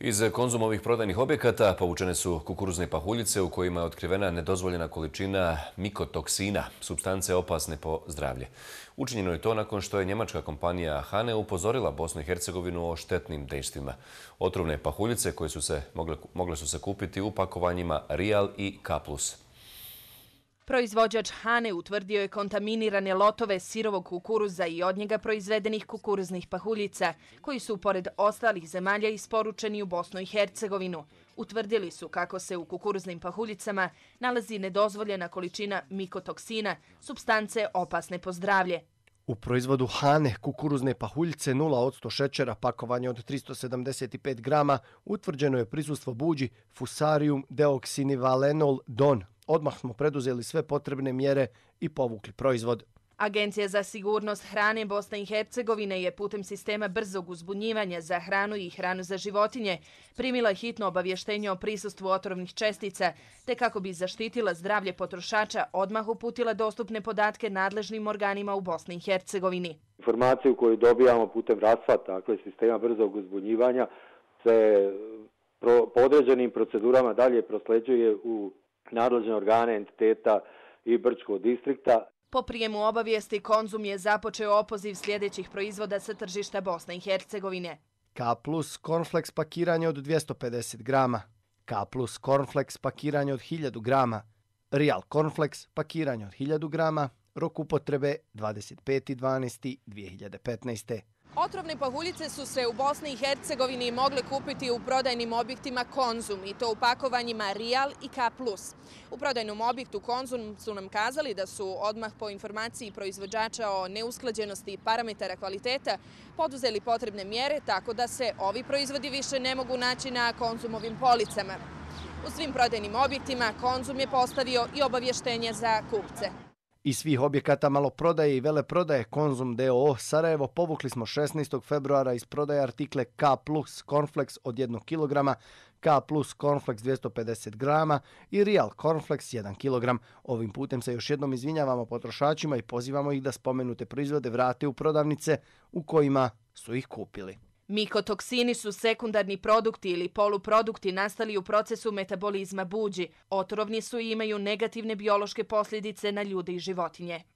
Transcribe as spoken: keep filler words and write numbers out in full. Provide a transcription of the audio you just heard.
Iz Konzumovih prodajnih objekata povučene su kukuruzne pahuljice u kojima je otkrivena nedozvoljena količina mikotoksina, supstance opasne po zdravlje. Učinjeno je to nakon što je njemačka kompanija Hane upozorila Bosnu i Hercegovinu o štetnim dejstvima. Otrovne pahuljice koje su se mogle, mogle su se kupiti u pakovanjima Rial i K plus. Proizvođač Hane utvrdio je kontaminirane lotove sirovog kukuruza i od njega proizvedenih kukuruznih pahuljica, koji su pored ostalih zemalja isporučeni u Bosnu i Hercegovinu. Utvrdili su kako se u kukuruznim pahuljicama nalazi nedozvoljena količina mikotoksina, supstance opasne po zdravlje. U proizvodu Hane kukuruzne pahuljice nula posto šećera, pakovanje od tristo sedamdeset pet grama, utvrđeno je prisustvo buđi Fusarium deoksinivalenol don. Odmah smo preduzeli sve potrebne mjere i povukli proizvod. Agencija za sigurnost hrane Bosne i Hercegovine je putem sistema brzog uzbunjivanja za hranu i hranu za životinje primila hitno obavještenje o prisustvu otrovnih čestica, te kako bi zaštitila zdravlje potrošača odmah uputila dostupne podatke nadležnim organima u Bosni i Hercegovini. Informaciju koju dobijamo putem RASFAT, dakle sistema brzog uzbunjivanja, se po određenim procedurama dalje prosleđuje u nadležne organe entiteta i Brčkog distrikta. Po prijemu obavijesti Konzum je započeo opoziv sljedećih proizvoda sa tržišta Bosne i Hercegovine. K plus cornflakes pakiranje od dvjesto pedeset grama, K plus cornflakes pakiranje od hiljadu grama, Rial cornflakes pakiranje od hiljadu grama, rok upotrebe dvadeset peti dvanaesti dvije hiljade petnaeste. Otrovne pahuljice su se u Bosni i Hercegovini mogle kupiti u prodajnim objektima Konzum i to u pakovanjima Rial i K plus. U prodajnom objektu Konzum su nam kazali da su odmah po informaciji proizvođača o neusklađenosti parametara kvaliteta poduzeli potrebne mjere tako da se ovi proizvodi više ne mogu naći na Konzumovim policama. U svim prodajnim objektima Konzum je postavio i obavještenje za kupce. Iz svih objekata maloprodaje i veleprodaje Konzum d o o Sarajevo povukli smo šesnaestog februara iz prodaje artikle K plus cornflakes od jednog kilograma, K plus cornflakes dvjesto pedeset grama i Rial cornflakes jedan kilogram. Ovim putem se još jednom izvinjavamo potrošačima i pozivamo ih da spomenute proizvode vrate u prodavnice u kojima su ih kupili. Mikotoksini su sekundarni produkti ili poluprodukti nastali u procesu metabolizma buđi. Otrovni su i imaju negativne biološke posljedice na ljude i životinje.